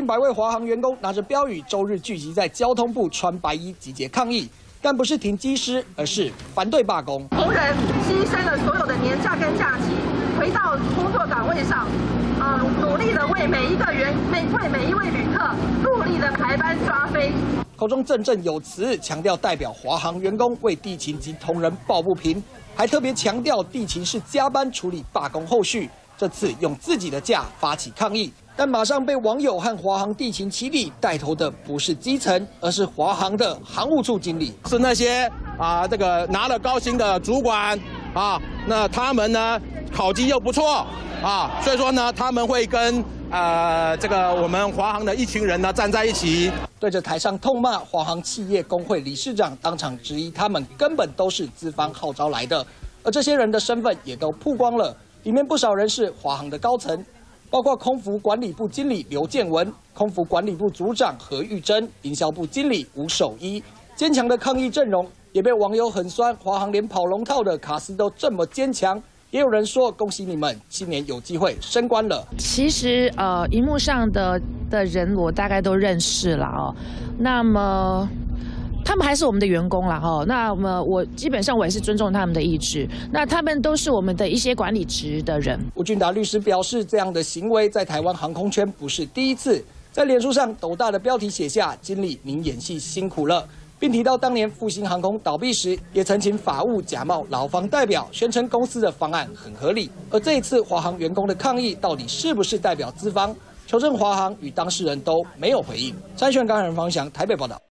近100位华航员工拿着标语，周日聚集在交通部穿白衣集结抗议，但不是挺机师，而是反对罢工。 同仁牺牲了所有的年假跟假期，回到工作岗位上，努力的为每一位旅客努力的排班抓飞。 口中振振有词，强调代表华航员工为地勤及同仁抱不平，还特别强调地勤是加班处理罢工后续。这次用自己的假发起抗议，但马上被网友和华航地勤起底，带头的不是基层，而是华航的航务处经理， 是那些这个拿了高薪的主管那他们呢考绩又不错所以说呢他们会跟这个我们华航的一群人呢站在一起， 对着台上痛骂华航企业工会理事长，当场质疑他们根本都是资方号召来的，而这些人的身份也都曝光了。里面不少人是华航的高层，包括空服管理部经理刘建文、空服管理部组长何玉珍、营销部经理吴守一。坚强的抗议阵容也被网友很酸，华航连跑龙套的卡司都这么坚强。也有人说恭喜你们，今年有机会升官了。 其实荧幕上的人我大概都认识了那么。他们还是我们的员工啦那么我基本上我也是尊重他们的意志，那他们都是我们的一些管理职的人。 吴俊达律师表示，这样的行为在台湾航空圈不是第一次，在脸书上斗大的标题写下"经理您演戏辛苦了"，并提到当年复兴航空倒闭时，也曾请法务假冒劳方代表，宣称公司的方案很合理。而这一次华航员工的抗议，到底是不是代表资方？求证华航与当事人都没有回应。参选感人方向，台北报道。